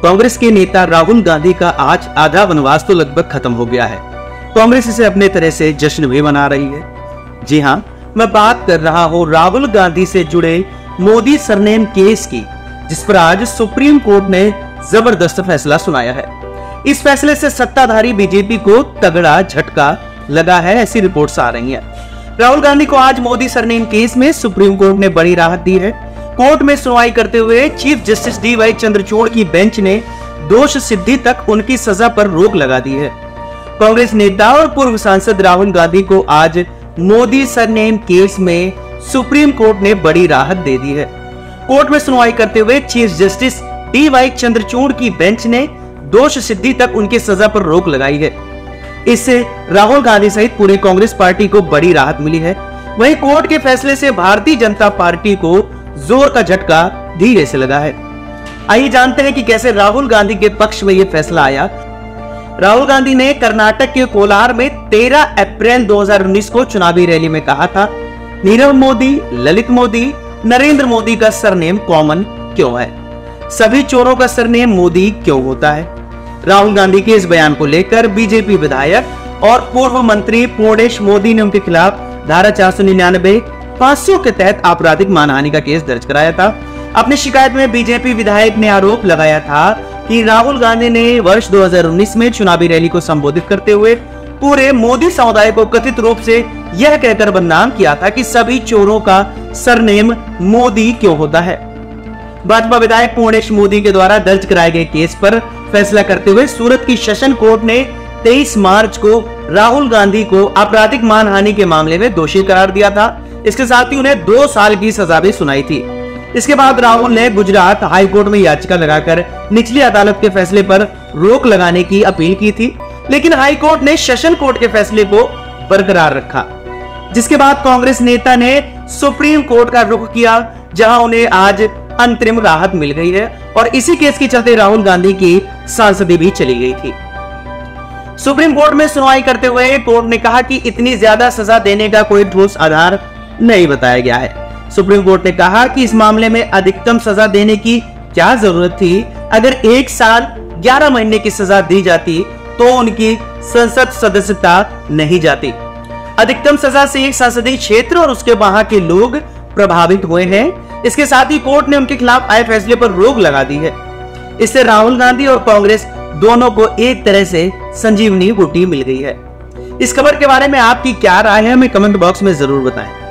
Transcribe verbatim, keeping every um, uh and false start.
कांग्रेस के नेता राहुल गांधी का आज आधा वनवास तो लगभग खत्म हो गया है। कांग्रेस इसे अपने तरह से जश्न भी मना रही है। जी हां, मैं बात कर रहा हूं राहुल गांधी से जुड़े मोदी सरनेम केस की, जिस पर आज सुप्रीम कोर्ट ने जबरदस्त फैसला सुनाया है। इस फैसले से सत्ताधारी बीजेपी को तगड़ा झटका लगा है, ऐसी रिपोर्ट्स आ रही हैं। राहुल गांधी को आज मोदी सरनेम केस में सुप्रीम कोर्ट ने बड़ी राहत दी है। कोर्ट में सुनवाई करते हुए chief justice D Y Chandrachud की बेंच ने दोष सिद्धि तक उनकी सजा पर रोक लगा दी है। कांग्रेस नेता और पूर्व सांसद राहुल गांधी को आज मोदी सरनेम केस में सुप्रीम कोर्ट ने बड़ी राहत दे दी है। कोर्ट में सुनवाई करते हुए chief justice D Y Chandrachud की बेंच ने दोष सिद्धि तक उनकी सजा पर रोक लगाई है। इससे राहुल गांधी सहित पूरे कांग्रेस पार्टी को बड़ी राहत मिली है। वहीं कोर्ट के फैसले से भारतीय जनता पार्टी को जोर का झटका धीरे से लगा है। आइए जानते हैं कि कैसे राहुल गांधी के पक्ष में यह फैसला आया। राहुल गांधी ने कर्नाटक के कोलार में तेरह अप्रैल दो हज़ार उन्नीस को चुनावी रैली में कहा था, नीरव मोदी, ललित मोदी, नरेंद्र मोदी का सरनेम कॉमन क्यों है? सभी चोरों का सरनेम मोदी क्यों होता है? राहुल गांधी के इस बयान को लेकर बीजेपी विधायक और पूर्व मंत्री पूर्णेश मोदी ने उनके खिलाफ धारा चार सौ निन्यानवे फांसियों के तहत आपराधिक मानहानि का केस दर्ज कराया था। अपनी शिकायत में बीजेपी विधायक ने आरोप लगाया था कि राहुल गांधी ने वर्ष दो हज़ार उन्नीस में चुनावी रैली को संबोधित करते हुए पूरे मोदी समुदाय को कथित रूप से यह कहकर बदनाम किया था कि सभी चोरों का सरनेम मोदी क्यों होता है। भाजपा विधायक पूर्णेश मोदी के द्वारा दर्ज कराए गए केस पर फैसला करते हुए सूरत की सेशन कोर्ट ने तेईस मार्च को राहुल गांधी को आपराधिक मानहानि के मामले में दोषी करार दिया था। इसके साथ ही उन्हें दो साल की सजा भी सुनाई थी। इसके बाद राहुल ने गुजरात हाई कोर्ट में याचिका लगाकर निचली अदालत के फैसले पर रोक लगाने की अपील की थी, लेकिन हाई कोर्ट ने सेशन कोर्ट के फैसले को बरकरार रखा, जिसके बाद कांग्रेस नेता ने सुप्रीम कोर्ट का रुख किया, जहां उन्हें आज अंतरिम राहत मिल गई है और इसी केस के चलते राहुल गांधी की सांसदी भी चली गई थी। सुप्रीम कोर्ट में सुनवाई करते हुए कोर्ट ने कहा कि इतनी ज्यादा सजा देने का कोई ठोस आधार नहीं बताया गया है। सुप्रीम कोर्ट ने कहा कि इस मामले में अधिकतम सजा देने की क्या जरूरत थी? अगर एक साल ग्यारह महीने की सजा दी जाती तो उनकी संसद सदस्यता नहीं जाती। अधिकतम सजा से एक संसदीय क्षेत्र और उसके वहां के लोग प्रभावित हुए हैं। इसके साथ ही कोर्ट ने उनके खिलाफ आए फैसले पर रोक लगा दी है। इससे राहुल गांधी और कांग्रेस दोनों को एक तरह से संजीवनी बूटी मिल गई है। इस खबर के बारे में आपकी क्या राय है, हमें कमेंट बॉक्स में जरूर बताएं।